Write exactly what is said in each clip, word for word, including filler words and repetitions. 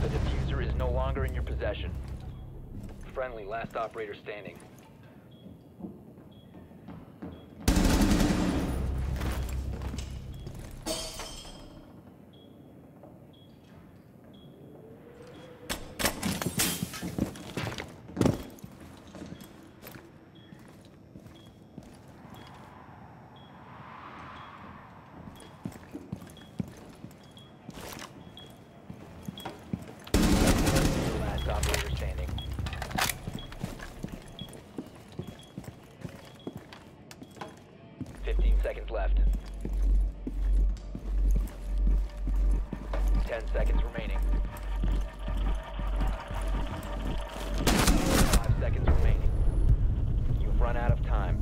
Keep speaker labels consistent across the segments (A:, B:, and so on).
A: The diffuser is no longer in your possession. Friendly, last operator standing. Last operator standing. Fifteen seconds left. Ten seconds remaining. Five seconds remaining. You've run out of time.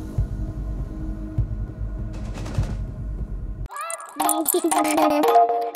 B: Thank you.